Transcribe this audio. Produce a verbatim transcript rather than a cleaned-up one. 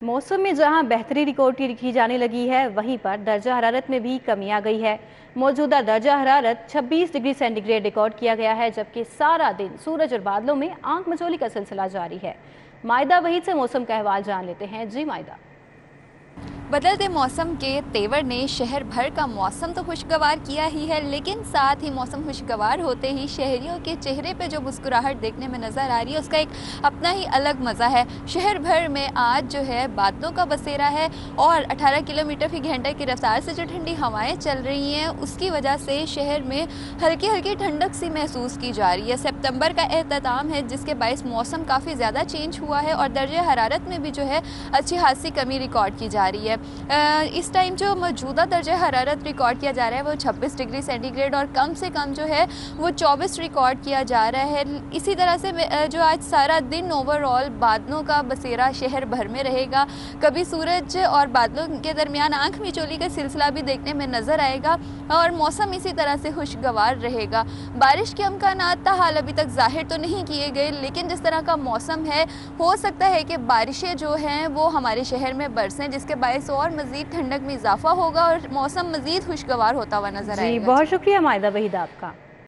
मौसम में जहां बेहतरी रिकॉर्ड की जाने लगी है, वहीं पर दर्जा हरारत में भी कमी आ गई है। मौजूदा दर्जा हरारत छब्बीस डिग्री सेंटीग्रेड रिकॉर्ड किया गया है, जबकि सारा दिन सूरज और बादलों में आंख मचोली का सिलसिला जारी है। मायदा वहीद से मौसम का अहवाल जान लेते हैं। जी मायदा। बदलते मौसम के तेवर ने शहर भर का मौसम तो खुशगवार किया ही है, लेकिन साथ ही मौसम खुशगवार होते ही शहरियों के चेहरे पे जो मुस्कुराहट देखने में नज़र आ रही है, उसका एक अपना ही अलग मज़ा है। शहर भर में आज जो है बादलों का बसेरा है और अठारह किलोमीटर फी घंटे की रफ्तार से जो ठंडी हवाएं चल रही हैं, उसकी वजह से शहर में हल्की हल्की ठंडक सी महसूस की जा रही है। सितंबर का एहतताम है, जिसके बायस मौसम काफ़ी ज़्यादा चेंज हुआ है और दर्जे हरारत में भी जो है अच्छी खासी कमी रिकॉर्ड की जा रही है। इस टाइम जो मौजूदा दर्जा हरारत रिकॉर्ड किया जा रहा है वो छब्बीस डिग्री सेंटीग्रेड और कम से कम जो है वो चौबीस रिकॉर्ड किया जा रहा है। इसी तरह से जो आज सारा दिन ओवरऑल बादलों का बसेरा शहर भर में रहेगा। कभी सूरज और बादलों के दरमियान आंख मिचोली का सिलसिला भी देखने में नज़र आएगा और मौसम इसी तरह से खुशगवार रहेगा। बारिश के अमकानात हाल अभी तक जाहिर तो नहीं किए गए, लेकिन जिस तरह का मौसम है, हो सकता है कि बारिशें जो हैं वो हमारे शहर में बरसें, जिसके बायस और मज़ीद ठंडक में इजाफा होगा और मौसम मज़ीद खुशगवार होता हुआ नजर आएगा। जी, बहुत शुक्रिया मायदा वहीद आपका।